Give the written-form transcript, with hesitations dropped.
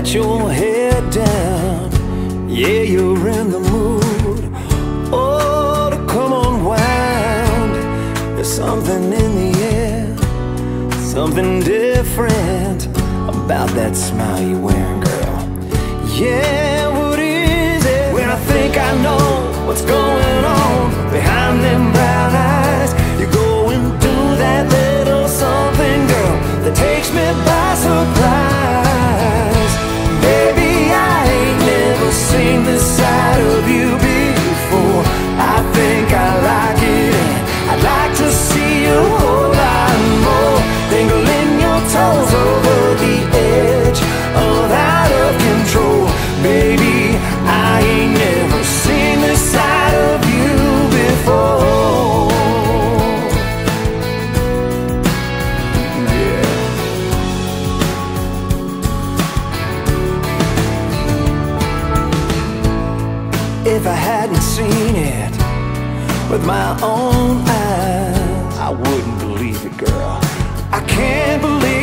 let your head down. Yeah, you're in the mood. Oh, to come unwound. There's something in the air, something different about that smile you're wearing, girl. Yeah, what is it? When I think I know what's going on behind them brown eyes, you're going through that little something, girl, that takes me by surprise. Baby, I ain't never seen this side of you before. I think I like it, and I'd like to see you a whole lot more. Dangling your toes over the edge of out of control. Baby, I ain't never seen this side of you before. Yeah. If I hadn't seen it with my own eyes, I wouldn't believe it, girl. I can't believe